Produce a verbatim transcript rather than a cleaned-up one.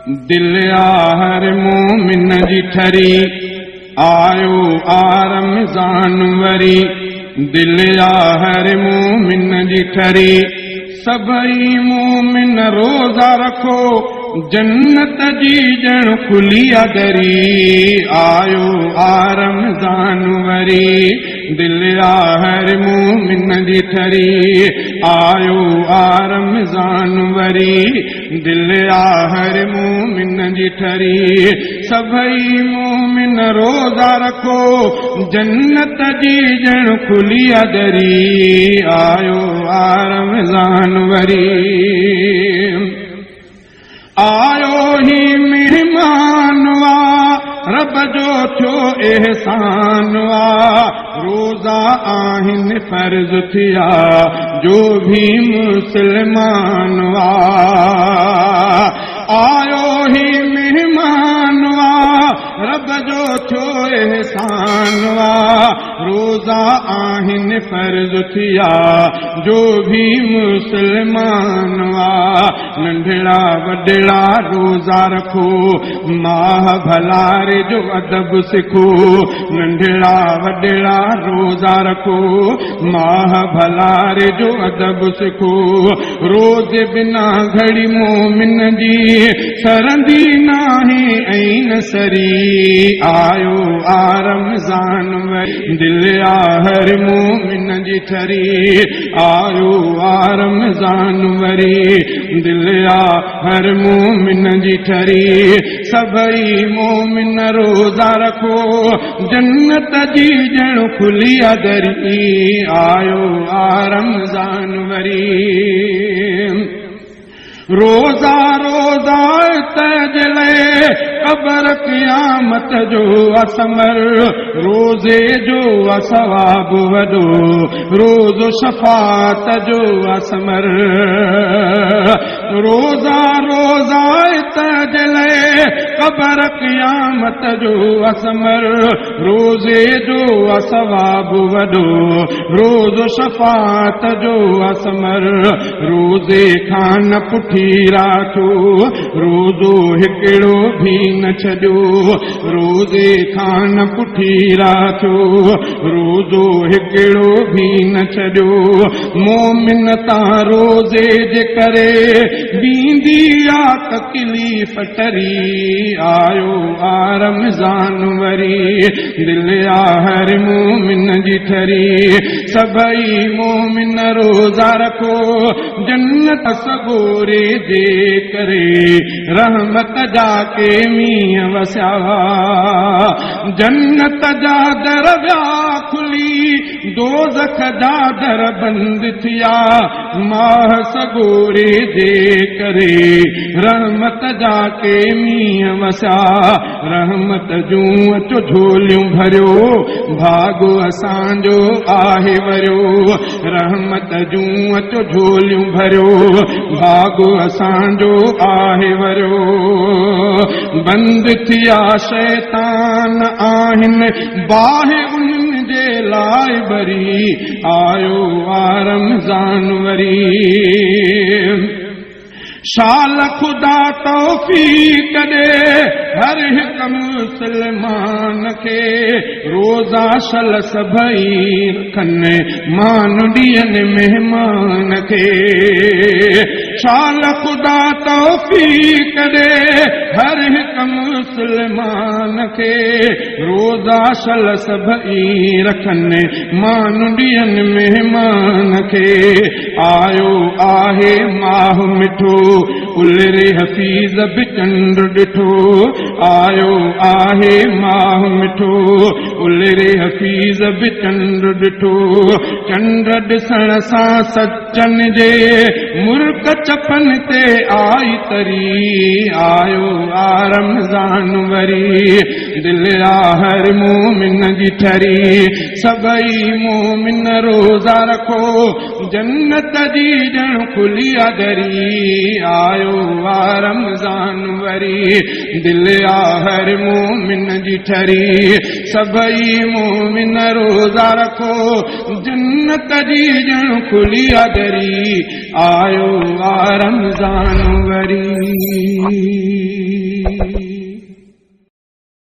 दिल हर मोमिन जी ठरी आयो आरम जानवरी दिल हर मोमिन जी ठरी सभई मोमिन रोज़ा रखो जन्नत जी जण खुली दरी आयो आरम जानवरी दिल हर मोमिन जी ठरी आयो आरम जानवरी दिल हर मोमिन जी ठरी सभई मोमिन रोज़ा रखो जन्नत जी जण खुली दरी आयो आरम जानवरी आयो ही मेहमान वा रब जो थो एहसान वा रोज़ा आहिन फर्ज थिया जो भी मुसलमान वा आयो ही मेहमान वा रब जो थो एहसान वा रोज़ा आहिन फर्ज थिया जो भी मुसलमान वा नंढड़ा वॾड़ा रोज़ा रखो माह भलारे जो अदब सिखो नंढड़ा वॾड़ा रोज़ा रखो माह भलारे जो अदब सिखो रोज़े बिना घड़ी मोमिन जी सरंदी नाही ऐं सरी आयो आरम जानवरी दिल हर मोमिन जी ठरी आयो आरम जानवरी दिल हर मोमिन जी ठरी सभई मोमिन रोज़ा रखो जन्नत जी जण खुली दरी आयो आरम जानवरी रोज़ा रोज़ा तजले कबर क़यामत जो असमर रोज़े जो असवाब वडो रोज़ो शफात जो असमर रोज़ा रोज़ा तजले कबर क़यामत जो असमर रोज़े जो असवाब वडो रोज़ो शफात जो असमर रोज़े खान पुठी राखो रोज़ो हिकिड़ो भी न छॾियो रोज़े खान पुठी राखो रोज़ो हिकिड़ो भी न छॾियो मोमिन तां रोज़े जे करे बींदी आ तकलीफ़ टरी आयो आरम जानवरी दिल हर मोमिन जी ठरी सभई मोमिन रोज़ा रखो जन्नत सगोरे जे करे रहमत जाके मींहं वसिया जन्नत जा दर विया खुली दोज़ख जा दर बंद थिया माह सगोरे जे करे रहमत जाके मींहं वसिया रहमत जूं अचो झोलियूं भरियो भागो असांजो आहे वरियो रहमत जूं अचो झोलियूं भरियो भागो असांजो आहे वरियो बंद थिया शैतान आहिनि बाहि उन्हनि जे लाइ बरी आयो आरम जानवरी शाल खुदा तौफीक दे हर हिक मुसलमान के रोज़ा शल सभई रखनि मान ॾियनि मेहमान के शाल खुदा तौफीक दे हर हिक मुसलमान के रोज़ा शल सभई रखनि मान ॾियनि मेहमान के आयो आहे माह मिठो उलरे हफीज़ बि चंड ॾिठो आयो आहे माह मिठो उलरे हफीज़ बि चंड ॾिठो चंड ॾिसण सां सचन जे मुल्क चपन ते आई तरी आयो आरम जानवरी दिल आ हर मोमिन जी ठरी सभई मोमिन रोज़ा रखो जन्नत जी ॼण खुली आ दरी आयो आ रमज़ान वरी दिल आ हर मोमिन जी ठरी सभई मोमिन रोज़ा रखो जन्नत जी ॼण खुली आ दरी आयो आ रमज़ान वरी।